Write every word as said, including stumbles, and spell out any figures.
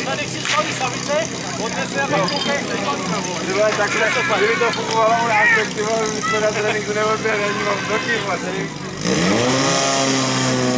Tady si staví savice, odnese a pak koukej, teď to nebo. Ty vole, takhle, kdyby to fungovalo u nás, tak ty vole, my jsme na tréninku neodběhli, ani mám doky, vole, tady.